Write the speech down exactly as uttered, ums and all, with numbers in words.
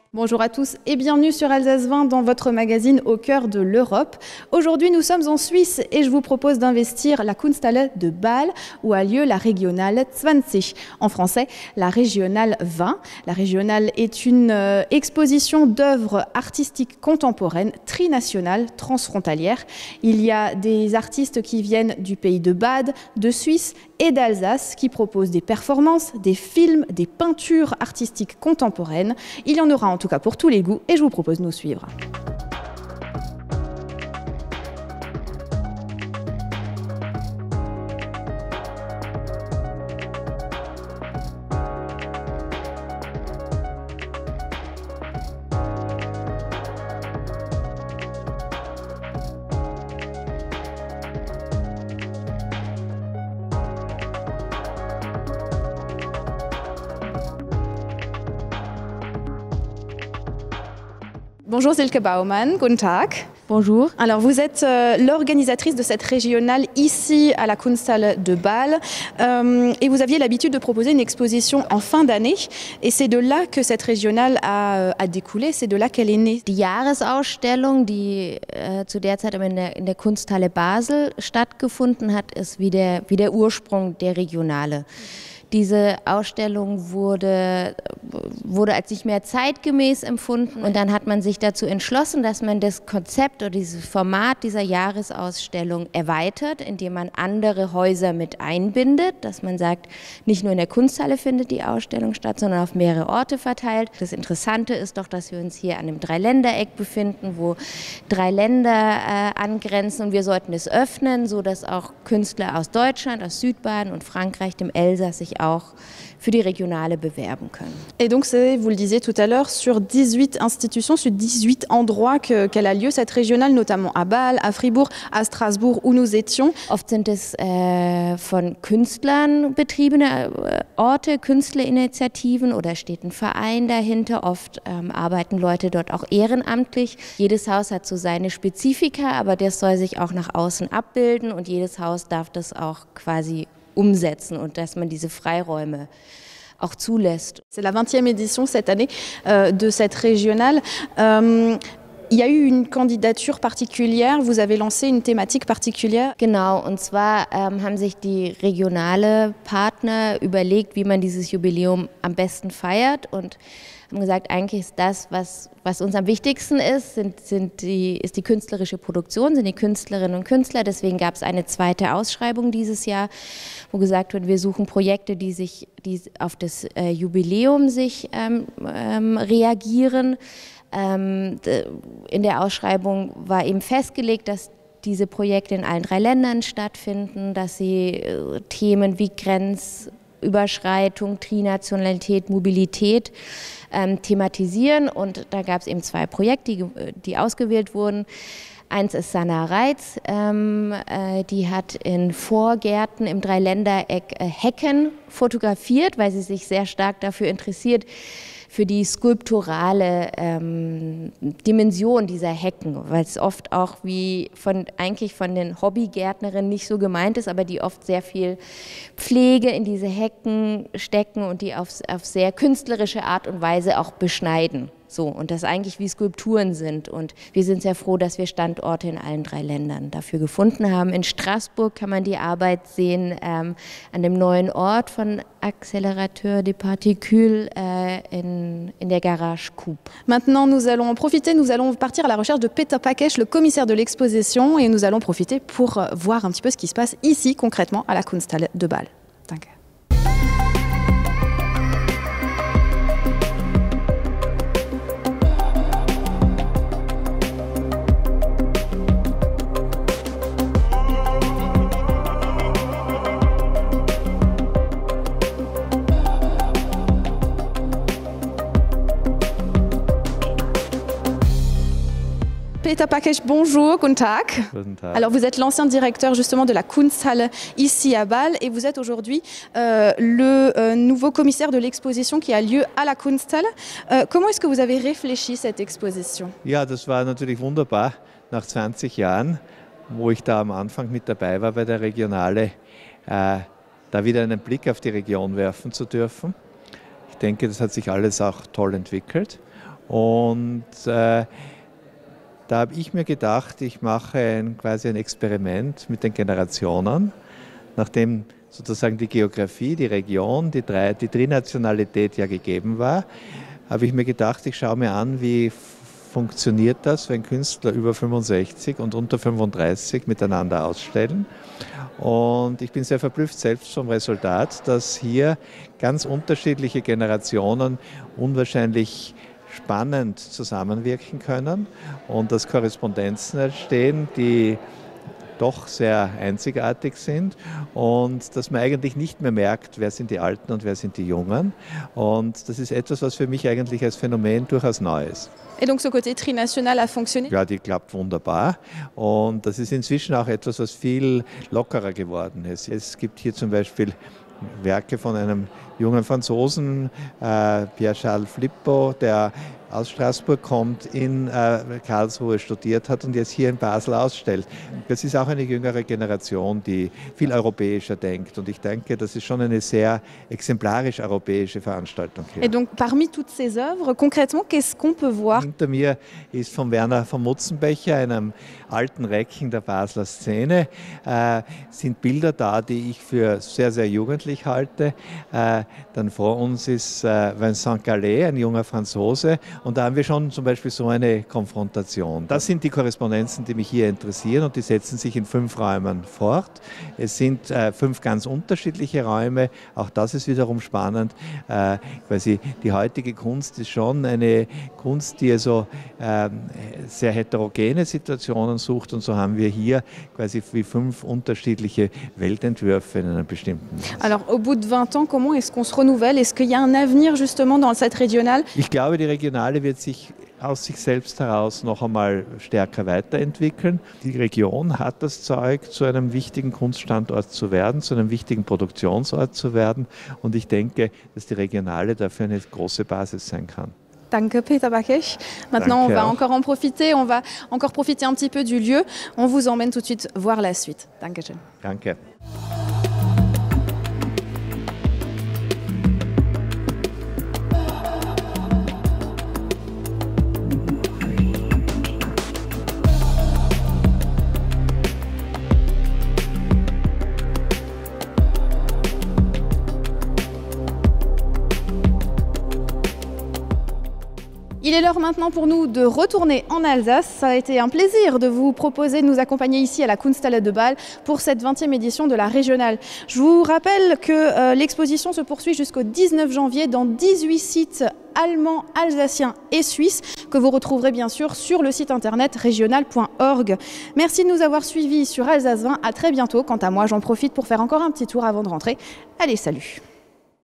Bonjour à tous et bienvenue sur Alsace vingt dans votre magazine au cœur de l'Europe. Aujourd'hui, nous sommes en Suisse et je vous propose d'investir la Kunsthalle de Bâle où a lieu la Regionale vingt. En français, la Régionale vingt. La Régionale est une euh, exposition d'œuvres artistiques contemporaines, trinationales, transfrontalières. Il y a des artistes qui viennent du pays de Bade, de Suisse et d'Alsace qui proposent des performances, des films, des peintures artistiques contemporaines. Il y en aura en tout cas pour tous les goûts et je vous propose de nous suivre. Bonjour Silke Baumann, guten Tag. Bonjour. Alors vous êtes euh, l'organisatrice de cette régionale ici à la Kunsthalle de Bâle euh, et vous aviez l'habitude de proposer une exposition en fin d'année et c'est de là que cette régionale a, a découlé, c'est de là qu'elle est née. Die Jahresausstellung, die äh, zu der Zeit in der, in der Kunsthalle Basel stattgefunden hat, ist wie der, wie der Ursprung der Regionale. Diese Ausstellung wurde, wurde als nicht mehr zeitgemäß empfunden und dann hat man sich dazu entschlossen, dass man das Konzept oder dieses Format dieser Jahresausstellung erweitert, indem man andere Häuser mit einbindet, dass man sagt, nicht nur in der Kunsthalle findet die Ausstellung statt, sondern auf mehrere Orte verteilt. Das Interessante ist doch, dass wir uns hier an einem Dreiländereck befinden, wo drei Länder äh, angrenzen und wir sollten es öffnen, sodass auch Künstler aus Deutschland, aus Südbaden und Frankreich, dem Elsass sich auch für die Regionale bewerben können. Et donc c'est, vous le disiez tout à l'heure, sur dix-huit institutions, sur dix-huit endroits que, qu'elle a lieu, cette régionale, notamment à Bâle, à Fribourg, à Strasbourg, où nous étions. Oft sind es äh, von Künstlern betriebene äh, Orte, Künstlerinitiativen oder steht ein Verein dahinter. Oft ähm, arbeiten Leute dort auch ehrenamtlich. Jedes Haus hat so seine Spezifika, aber das soll sich auch nach außen abbilden und jedes Haus darf das auch quasi umsetzen und dass man diese Freiräume auch zulässt. C'est la vingtième édition cette année euh, de cette régionale. Euh, il y a eu une candidature particulière, vous avez lancé une thématique particulière. Genau, und zwar ähm, haben sich die regionale Partner überlegt, wie man dieses Jubiläum am besten feiert und haben gesagt, eigentlich ist das, was, was uns am wichtigsten ist, sind, sind die, ist die künstlerische Produktion, sind die Künstlerinnen und Künstler. Deswegen gab es eine zweite Ausschreibung dieses Jahr, wo gesagt wird, wir suchen Projekte, die, sich, die auf das äh, Jubiläum sich ähm, ähm, reagieren. Ähm, in der Ausschreibung war eben festgelegt, dass diese Projekte in allen drei Ländern stattfinden, dass sie äh, Themen wie Grenzüberschreitung, Trinationalität, Mobilität ähm, thematisieren. Und da gab es eben zwei Projekte, die, die ausgewählt wurden. Eins ist Sanna Reitz, ähm, äh, die hat in Vorgärten im Dreiländereck äh, Hecken fotografiert, weil sie sich sehr stark dafür interessiert, für die skulpturale ähm, Dimension dieser Hecken, weil es oft auch wie von, eigentlich von den Hobbygärtnerinnen nicht so gemeint ist, aber die oft sehr viel Pflege in diese Hecken stecken und die auf, auf sehr künstlerische Art und Weise auch beschneiden. So, und das eigentlich wie Skulpturen sind. Und wir sind sehr froh, dass wir Standorte in allen drei Ländern dafür gefunden haben. In Straßburg kann man die Arbeit sehen, ähm, an dem neuen Ort von Accélérateur des Particules äh, in, in der Garage Coupe. Maintenant, nous allons en profiter, nous allons partir à la recherche de Peter Pakesh, le commissaire de l'exposition, et nous allons profiter pour voir un petit peu ce qui se passe ici, concrètement, à la Kunsthalle de Bâle. Danke. Peter Pakesh, bonjour, guten Tag. Guten Tag. Alors vous êtes l'ancien directeur justement de la Kunsthalle ici à Bâle et vous êtes aujourd'hui euh, le euh, nouveau commissaire de l'exposition qui a lieu à la Kunsthalle. Euh, comment est-ce que vous avez réfléchi cette exposition? Ja, das war natürlich wunderbar, nach zwanzig Jahren, wo ich da am Anfang mit dabei war bei der Regionale, äh, da wieder einen Blick auf die Region werfen zu dürfen. Ich denke, das hat sich alles auch toll entwickelt. Und äh, da habe ich mir gedacht, ich mache ein, quasi ein Experiment mit den Generationen, nachdem sozusagen die Geografie, die Region, die, drei, die Trinationalität ja gegeben war, habe ich mir gedacht, ich schaue mir an, wie funktioniert das, wenn Künstler über fünfundsechzig und unter fünfunddreißig miteinander ausstellen. Und ich bin sehr verblüfft selbst vom Resultat, dass hier ganz unterschiedliche Generationen unwahrscheinlich spannend zusammenwirken können und dass Korrespondenzen entstehen, die doch sehr einzigartig sind und dass man eigentlich nicht mehr merkt, wer sind die Alten und wer sind die Jungen. Und das ist etwas, was für mich eigentlich als Phänomen durchaus neu ist. Et donc ce côté trinational a fonctionné? Ja, die klappt wunderbar und das ist inzwischen auch etwas, was viel lockerer geworden ist. Es gibt hier zum Beispiel Werke von einem jungen Franzosen, äh, Pierre-Charles Flippo, der aus Straßburg kommt, in äh, Karlsruhe studiert hat und jetzt hier in Basel ausstellt. Das ist auch eine jüngere Generation, die viel europäischer denkt und ich denke, das ist schon eine sehr exemplarisch europäische Veranstaltung hier. Et donc parmi toutes ces œuvres, concrètement, qu'est-ce qu'on peut voir? Hinter mir ist von Werner von Mutzenbecher, einem alten Recken der Basler Szene, äh, sind Bilder da, die ich für sehr, sehr jugendlich halte. Äh, dann vor uns ist äh, Vincent Gallet, ein junger Franzose. Und da haben wir schon zum Beispiel so eine Konfrontation. Das sind die Korrespondenzen, die mich hier interessieren und die setzen sich in fünf Räumen fort. Es sind äh, fünf ganz unterschiedliche Räume, auch das ist wiederum spannend. Äh, quasi die heutige Kunst ist schon eine Kunst, die also äh, sehr heterogene Situationen sucht und so haben wir hier quasi wie fünf unterschiedliche Weltentwürfe in einem bestimmten Maß. Alors au bout de vingt ans, comment est-ce qu'on se renouvelle? Est-ce qu'il y a un avenir justement dans cette régionale? Ich glaube, die Regionale wird sich aus sich selbst heraus noch einmal stärker weiterentwickeln. Die Region hat das Zeug, zu einem wichtigen Kunststandort zu werden, zu einem wichtigen Produktionsort zu werden. Und ich denke, dass die Regionale dafür eine große Basis sein kann. Danke, Peter Backech. Maintenant, Danke on va auch. encore en profiter. On va encore profiter un petit peu du lieu. On vous emmène tout de suite voir la suite. Dankeschön. Danke. Il est l'heure maintenant pour nous de retourner en Alsace. Ça a été un plaisir de vous proposer de nous accompagner ici à la Kunsthalle de Bâle pour cette vingtième édition de la Régionale. Je vous rappelle que euh, l'exposition se poursuit jusqu'au dix-neuf janvier dans dix-huit sites allemands, alsaciens et suisses que vous retrouverez bien sûr sur le site internet régional point org. Merci de nous avoir suivis sur Alsace vingt. À très bientôt. Quant à moi, j'en profite pour faire encore un petit tour avant de rentrer. Allez, salut!